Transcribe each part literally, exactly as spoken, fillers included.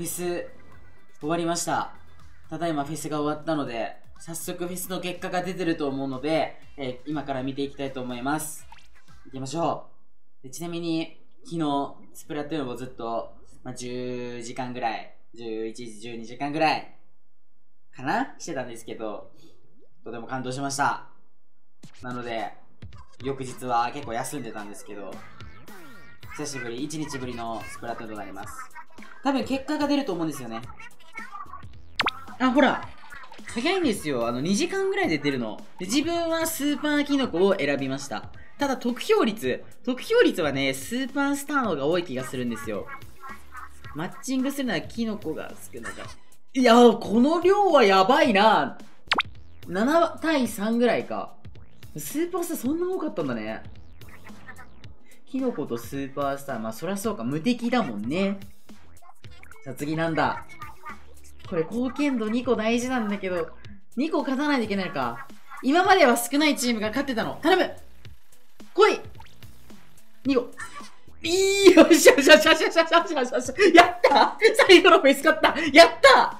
フェス終わりました。ただいまフェスが終わったので、早速フェスの結果が出てると思うので、えー、今から見ていきたいと思います。行きましょう。でちなみに、昨日、スプラトゥーンをずっと、まあ、じゅうじかんぐらい、じゅういちじ、じゅうにじかんぐらい、かなしてたんですけど、とても感動しました。なので、翌日は結構休んでたんですけど、久しぶり、いちにちぶりのスプラトゥーンとなります。多分結果が出ると思うんですよね。あ、ほら早いんですよ。あの、にじかんぐらいで出るの。で、自分はスーパーキノコを選びました。ただ、得票率。得票率はね、スーパースターの方が多い気がするんですよ。マッチングするならキノコが少ないから。いやー、この量はやばいな。ななたいさんぐらいか。スーパースターそんな多かったんだね。キノコとスーパースター。まあ、そりゃそうか。無敵だもんね。さあ、次なんだ。これ、貢献度にこ大事なんだけど、にこ勝たないといけないのか。今までは少ないチームが勝ってたの。頼む来い !に 個。いいよっしゃよっしゃよっしゃよっしゃよっしゃよっしゃよっしゃよっしゃやった最後のフェス勝ったやった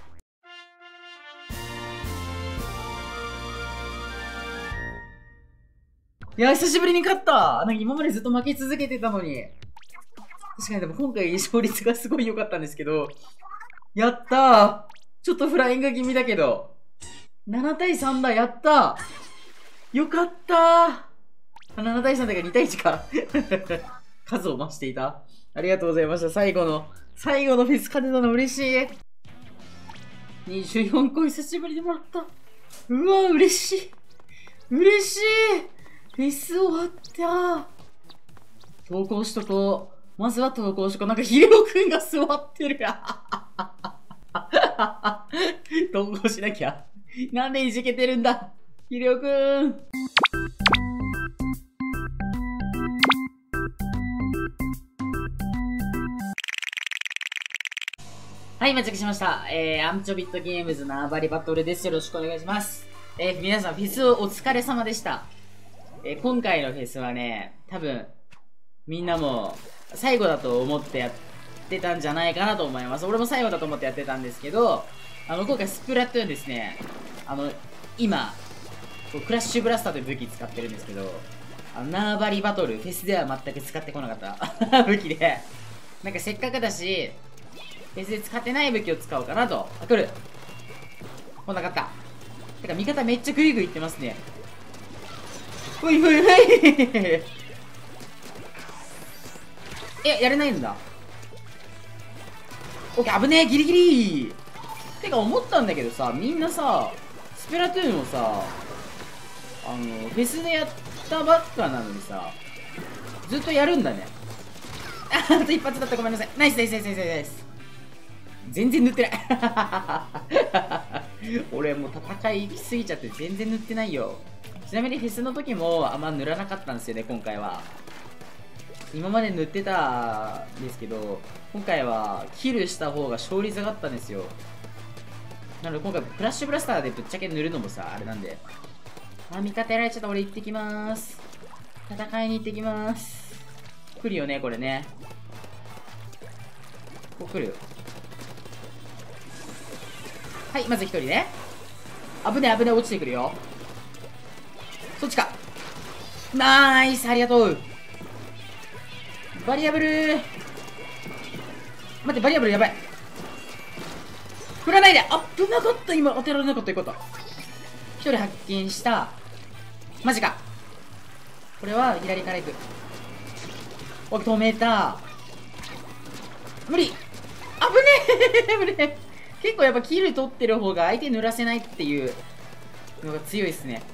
いや、久しぶりに勝ったなんか今までずっと負け続けてたのに。確かにでも今回勝率がすごい良かったんですけど、やったーちょっとフライング気味だけど。ななたいさんだ、やったーよかったー !ななたいさんだからにたいいちか。数を増していた。ありがとうございました。最後の、最後のフェス勝てたの嬉しい。にじゅうよんこ久しぶりにもらった。うわ、嬉しい。嬉しい。フェス終わった。投稿しとこう。まずは投稿しとこう。なんかヒレオくんが座ってる。投稿しなきゃ。なんでいじけてるんだ。ヒレオくん。はい、到着しました。えー、アンチョビットゲームズ縄張りバトルです。よろしくお願いします。えー、皆さん、フェスお疲れ様でした。えー、今回のフェスはね、多分、みんなも最後だと思ってやってたんじゃないかなと思います。俺も最後だと思ってやってたんですけど、あの、今回スプラトゥーンですね、あの、今、こうクラッシュブラスターという武器使ってるんですけど、あの、縄張りバトル、フェスでは全く使ってこなかった武器で、なんかせっかくだし、フェスで使ってない武器を使おうかなと。あ、来る。来なかった。てか、味方めっちゃグイグイいってますね。ほいほいほいえ、やれないんだ。オッケー、危ねえ、ギリギリてか、思ったんだけどさ、みんなさ、スプラトゥーンをさ、あの、フェスでやったばっかなのにさ、ずっとやるんだね。あ、あと一発だった、ごめんなさい。ナイスナイスナイスナイスナイス。全然塗ってない俺もう戦い行き過ぎちゃって全然塗ってないよ。ちなみにフェスの時もあんま塗らなかったんですよね、今回は。今まで塗ってたんですけど、今回はキルした方が勝率上がったんですよ。なので今回クラッシュブラスターでぶっちゃけ塗るのもさ、あれなんで。あ、味方やられちゃった。俺行ってきまーす。戦いに行ってきまーす。来るよね、これね。こう来る。はい、まず一人ね。危ねえ危ねえ、落ちてくるよ。そっちか。ナイス、ありがとう。バリアブルー。待って、バリアブルやばい。振らないで。あ、危なかった。今当てられなかった。よかった。一人発見した。マジか。これは左から行く。お、止めた。無理。危ねえ危ねえ。結構やっぱキル取ってる方が相手濡らせないっていうのが強いですね。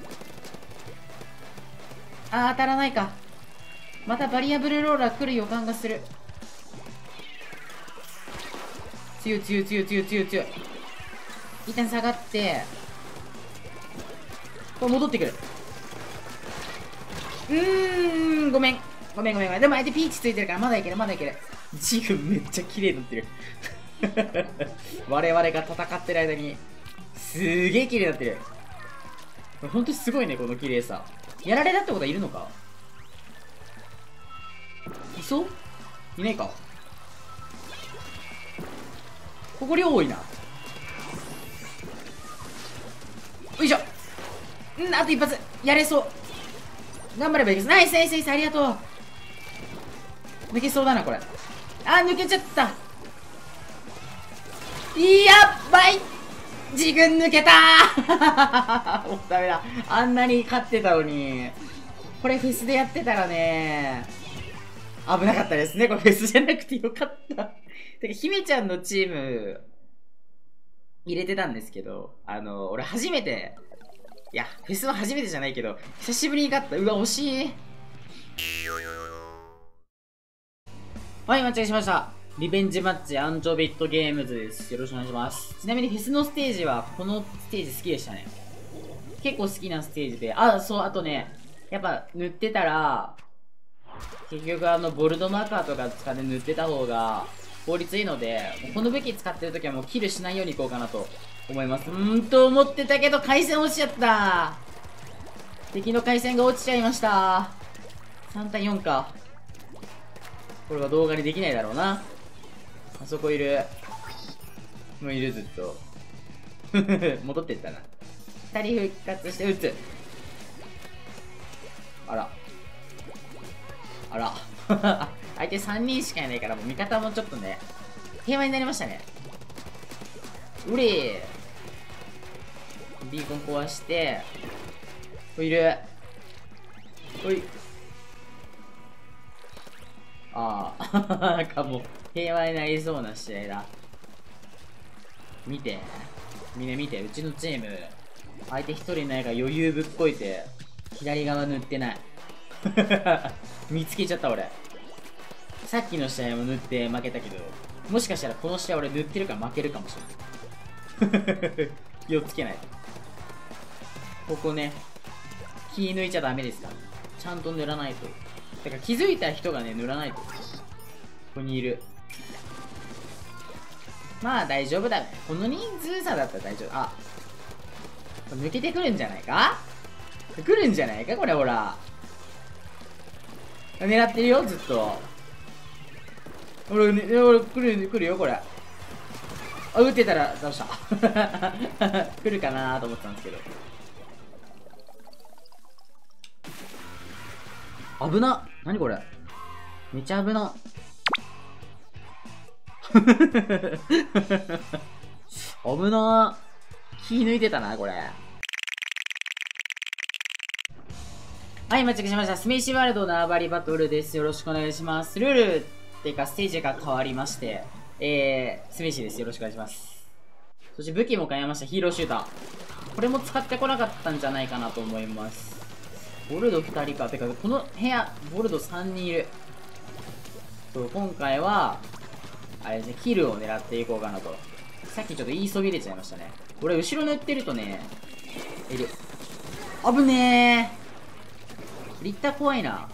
あー、当たらないか。またバリアブルローラー来る予感がする。強い強い強い強い強い強い。一旦下がって、これ戻ってくる。うーん、ごめん。ごめんごめんごめん。でも相手ピーチついてるからまだいけるまだいける。ジグめっちゃ綺麗になってる。我々が戦ってる間にすげえ綺麗になってる。ほんとすごいね、この綺麗さ。やられたってことはいるのか。いそういないか。 ここ量多いな。よいしょ。うん、あと一発。やれそう。頑張ればいいです。ナイスナイスナイス、ありがとう。抜けそうだな、これ。あー、抜けちゃった。やっばい。自分抜けたーもうダメだ。あんなに勝ってたのに。これフェスでやってたらね、危なかったですね。これフェスじゃなくてよかった。てか、姫ちゃんのチーム、入れてたんですけど、あの、俺初めて、いや、フェスは初めてじゃないけど、久しぶりに勝った。うわ、惜しい。はい、間違えしました。リベンジマッチアンチョビットゲームズです。よろしくお願いします。ちなみにフェスのステージは、このステージ好きでしたね。結構好きなステージで、あ、そう、あとね、やっぱ塗ってたら、結局あの、ボルドマーカーとか使って塗ってた方が効率いいので、この武器使ってるときはもうキルしないようにいこうかなと思います。うーんと思ってたけど、回線落ちちゃった。敵の回線が落ちちゃいました。さん対よんか。これは動画にできないだろうな。あそこいる。もういる、ずっと。戻ってったな。ふたり復活して撃つ。あら。あら。相手さんにんしかいないから、もう味方もちょっとね、平和になりましたね。うれー。ビーコン壊して、こいる。ほい。ああ。なんかもう、平和になりそうな試合だ。見て。みんな見て。うちのチーム、相手一人いないから余裕ぶっこいて、左側塗ってない。見つけちゃった俺。さっきの試合も塗って負けたけど、もしかしたらこの試合俺塗ってるから負けるかもしれない。気をつけないと。ここね、気抜いちゃダメですから。ちゃんと塗らないと。だから気づいた人がね、塗らないと。ここにいる。まあ大丈夫だね。この人数差だったら大丈夫。あ、抜けてくるんじゃないか？来るんじゃないかこれほら。狙ってるよ、ずっと。俺、ね、俺、来る、来るよ、これ。あ、撃ってたら、倒した。来るかなーと思ったんですけど。危な。何これ。めっちゃ危な。危な。気抜いてたな、これ。はい、間違えしました。スメイシワールド縄張りバトルです。よろしくお願いします。ルールっていうか、ステージが変わりまして、えー、スメイシです。よろしくお願いします。そして武器も変えました。ヒーローシューター。これも使ってこなかったんじゃないかなと思います。ボルドふたりか。てか、この部屋、ボルドさんにんいる。そう、今回は、あれですね、キルを狙っていこうかなと。さっきちょっと言いそびれちゃいましたね。俺、後ろ塗ってるとね、いる。危ねー。リッター怖いな。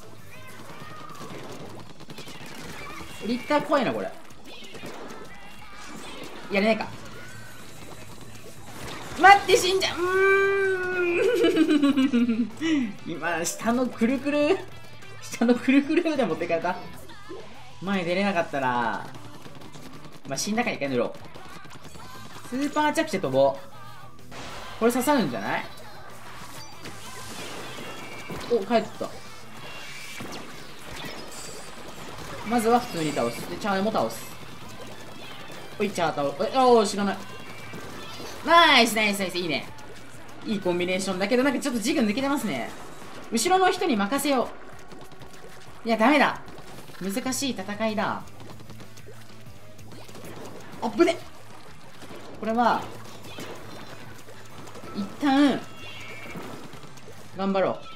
リッター怖いな、これ。やれないか。待って、死んじゃう。うーん。今、下のくるくる、下のくるくるで持ってかれた。前出れなかったら、まあ、死んだから一回塗ろう。スーパー着地飛ぼう。これ刺さるんじゃない？お、帰った。まずは普通に倒す。で、チャーも倒す。おい、チャー倒す。え、おー、知らない。ナイスナイスナイス、いいね。いいコンビネーションだけど、なんかちょっとジグ抜けてますね。後ろの人に任せよう。いや、ダメだ。難しい戦いだ。あっぶね。これは、一旦、頑張ろう。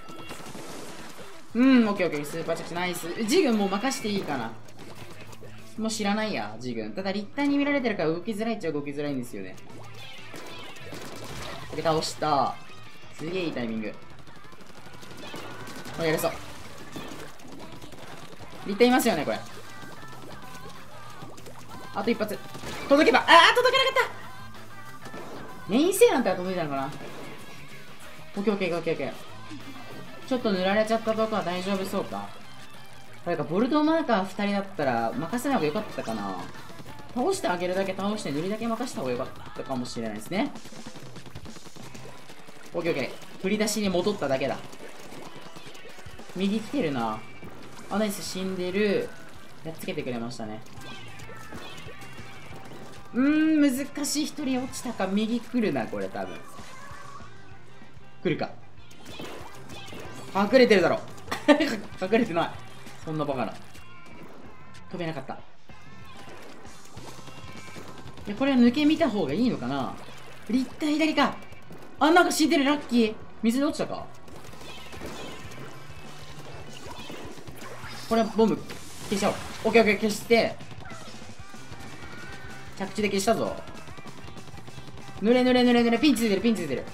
うん、オッケーオッケー、スーパーチャクチナイス。ジグンもう任していいかな。もう知らないや、ジグン。ただ立体に見られてるから動きづらいっちゃ動きづらいんですよね。これ倒した。すげえいいタイミング。これやれそう。立体いますよね、これ。あと一発。届けば、ああ、届かなかった。メインセーなんて届いたのかな。オッケーオッケーオッケーオッケー。ちょっと塗られちゃったとこは大丈夫そうか。これか、ボルトマーカーふたりだったら任せない方がよかったかな。 倒してあげるだけ倒して塗りだけ任せた方がよかったかもしれないですね。オッケーオッケー。振り出しに戻っただけだ。右来てるな。あ、ナイス。死んでる。やっつけてくれましたね。うーん、難しい。一人落ちたか。右来るな、これ多分。来るか。隠れてるだろ。隠れてない。そんなバカな。飛べなかった。いや、これは抜け見た方がいいのかな。立体左か。あ、なんか死んでる。ラッキー。水に落ちたか。これはボム消しちゃおう。オッケーオッケー。消して、着地で消したぞ。濡れ濡れ濡れ濡れ。ピンチついてるピンチついてる。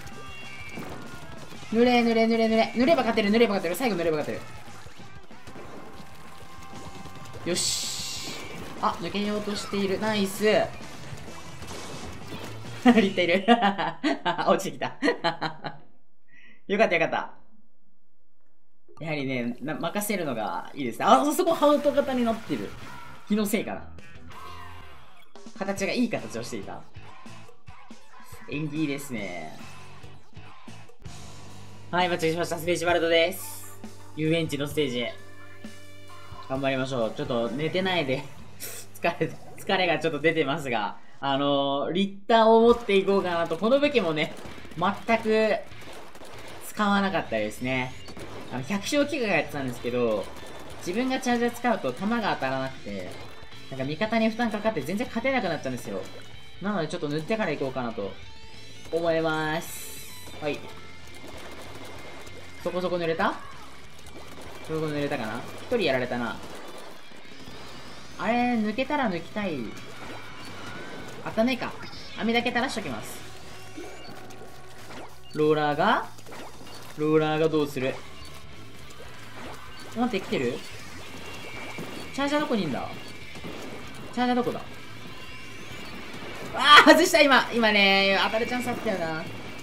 濡れ濡れ濡れ濡れ。濡れば勝てる濡れば勝てる。最後濡れば勝てる。よし。あ、抜けようとしている。ナイス。立体いる。落ちてきた。よかったよかった。やはりね、な任せるのがいいですね。あ、そこハウト型になってる。気のせいかな。形がいい形をしていた。縁起いいですね。はい、待ちしました。スペーシワールドです。遊園地のステージ。頑張りましょう。ちょっと寝てないで疲れ、疲れがちょっと出てますが、あのー、リッターを持っていこうかなと。この武器もね、全く使わなかったですね。あの、百姓機械がやってたんですけど、自分がチャージャー使うと弾が当たらなくて、なんか味方に負担かかって全然勝てなくなっちゃうんですよ。なのでちょっと塗ってから行こうかなと思います。はい。そこそこ塗れた？そこそこ塗れたかな？一人やられたな。あれ、抜けたら抜きたい。当たんないか。網だけ垂らしときます。ローラーがローラーがどうする？待って、来てる？チャージャーどこにいんだ？チャージャーどこだ？あー、外した今今ね、当たるチャンスあったよな。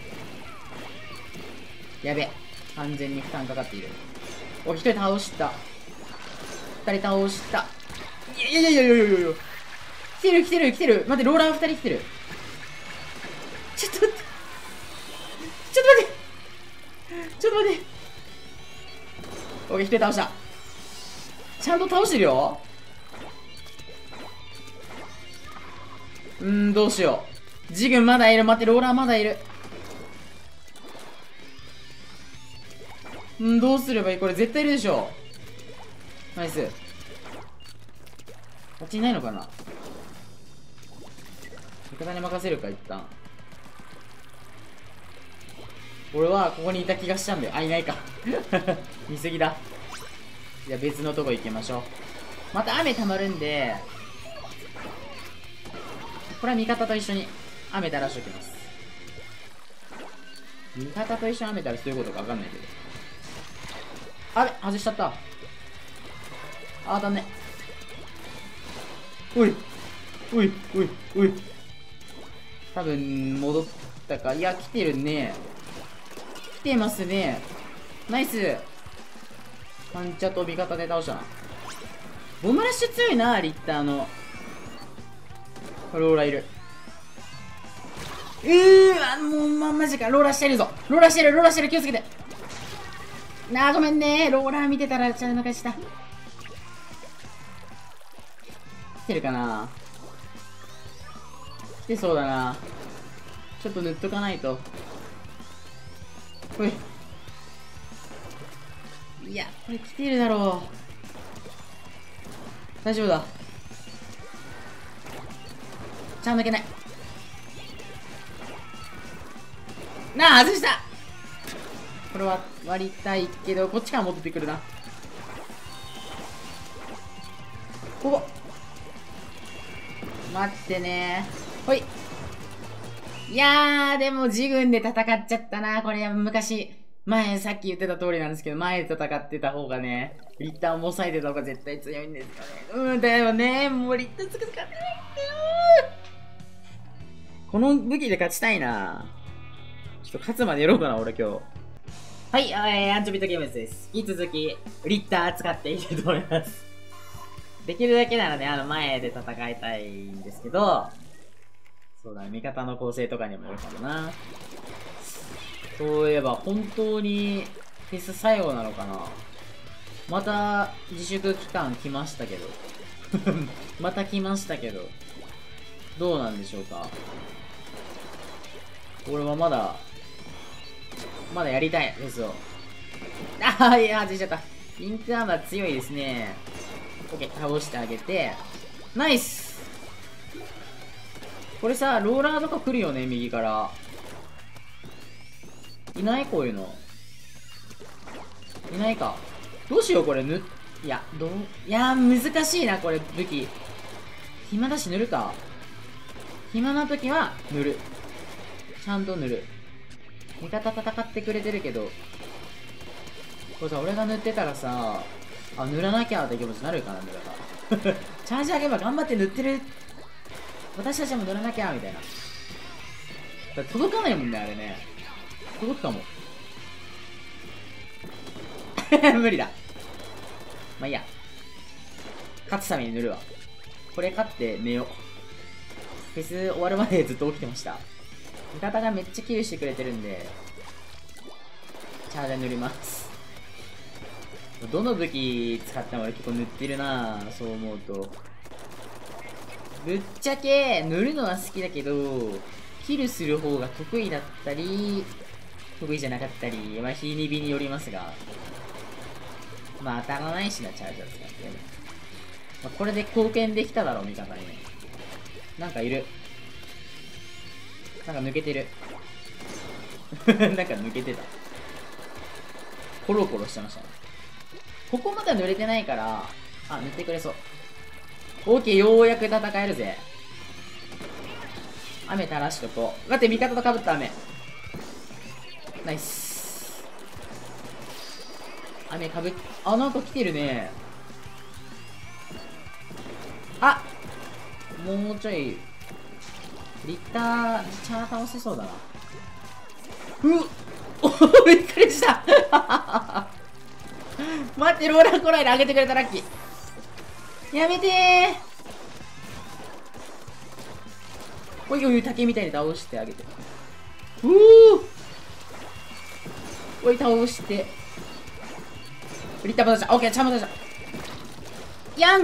やべ。完全に負担かかっている。お、一人倒した。二人倒した。いやいやいやいやいやいやいや。来てる来てる来てる。待って、ローラー二人来てる。ちょっと待って。ちょっと待って。ちょっと待って。オッケー、一人倒した。ちゃんと倒してるよ。うーん、どうしよう。ジグンまだいる。待って、ローラーまだいる。んー、どうすればいい？これ絶対いるでしょ。ナイス。こっちいないのかな？味方に任せるか、一旦。俺はここにいた気がしたんだよ。あ、いないか。見すぎだ。じゃあ別のとこ行きましょう。また雨溜まるんで、これは味方と一緒に雨垂らしておきます。味方と一緒に雨垂らすどういうことか分かんないけど。あれ外しちゃった。あ、当たんね。おいおいおいおい。多分戻ったか。いや、来てるね。来てますね。ナイス。パンチャと味方で倒したな。ボムラッシュ強いな、リッターの。ローラいる。うーわ、もう、ま、マジか。ローラしてるぞ。ローラしてる、ローラしてる。気をつけて。なあ、ごめんね。ローラー見てたら、ちゃんと抜かした。来てるかな？来てそうだな。ちょっと塗っとかないと。ほい。いや、これ来てるだろう。大丈夫だ。ちゃんと抜けない。なあ、外した。これは割りたいけど、こっちから戻ってくるな。ここ。待ってね。ほい。いやー、でも自軍で戦っちゃったな。これは昔、前さっき言ってた通りなんですけど、前で戦ってた方がね、リッターを抑えてた方が絶対強いんですよね。うんだよね。もうリッターつく使ってないんだよ。この武器で勝ちたいな。ちょっと勝つまでやろうかな、俺今日。はい、えー、アンチョビットゲームズです。引き続き、リッター使っていきたいと思います。 できるだけならね、あの、前で戦いたいんですけど、そうだね、味方の構成とかにもよるかもな。そういえば、本当に、フェス最後なのかな。また、自粛期間来ましたけど。また来ましたけど。どうなんでしょうか。俺はまだ、まだやりたい、フェスを。ああ、いや、外しちゃった。インクアーマー強いですね。オッケー、倒してあげて。ナイス。これさ、ローラーとか来るよね、右から。いないこういうの。いないか。どうしよう、これ、ぬ、いや、どう、いやー、難しいな、これ、武器。暇だし、塗るか。暇な時は、塗る。ちゃんと塗る。味方戦ってくれてるけど、これさ、俺が塗ってたらさ、あ、塗らなきゃって気持ちになるかな、塗らた。チャージ上げば頑張って塗ってる。私たちも塗らなきゃ、みたいな。だ届かないもんね、あれね。届くかも。無理だ。まあいいや。勝つために塗るわ。これ勝って寝よう。フェス終わるまでずっと起きてました。味方がめっちゃキルしてくれてるんで、チャージャー塗ります。どの武器使っても俺結構塗ってるなぁ、そう思うと。ぶっちゃけ塗るのは好きだけど、キルする方が得意だったり、得意じゃなかったり、まあ日に日によりますが、まあ当たらないしな、チャージャー使って。まあ、これで貢献できただろう、味方に。なんかいる。なんか抜けてる。なんか抜けてた。コロコロしてましたね。ここまだ濡れてないから、あ、塗ってくれそう。オーケー、ようやく戦えるぜ。雨垂らしとこう。待って、味方と被った雨。ナイス。雨かぶっ、あ、なんか来てるね。あ、もうちょい。リッター、チャー倒せそうだな。うっおびっくりした待って、ローラー来ないで上げてくれたラッキー。やめてー。おいおい、竹みたいに倒してあげて。うーおい、倒して。リッターバタちゃん、オッケー、チャームバタちゃん。やん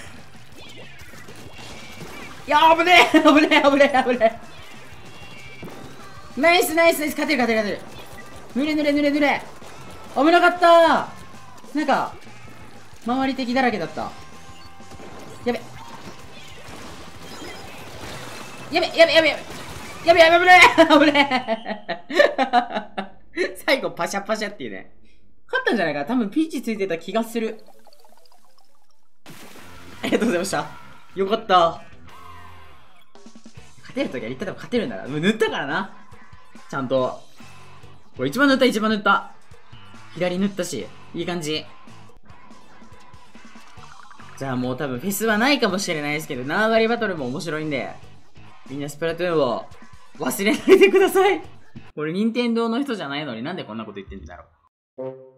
いやー、危ねえ危ねえ危ねえ危ねえ。ナイスナイスナイス、勝てる勝てる勝てる。ぬれぬれぬれぬれ。危なかったー。なんか、周り敵だらけだった。やべ。やべ、やべ、やべ、やべ。やべ、やべ、危ねえ危ねえ最後、パシャパシャっていうね。勝ったんじゃないかな。多分、ピーチついてた気がする。ありがとうございました。よかった。勝てるときは言ったら勝てるんだな。もう塗ったからな。ちゃんと。これ一番塗った、一番塗った。左塗ったし、いい感じ。じゃあもう多分フェスはないかもしれないですけど、縄張りバトルも面白いんで、みんなスプラトゥーンを忘れないでください。俺、任天堂の人じゃないのになんでこんなこと言ってんだろう。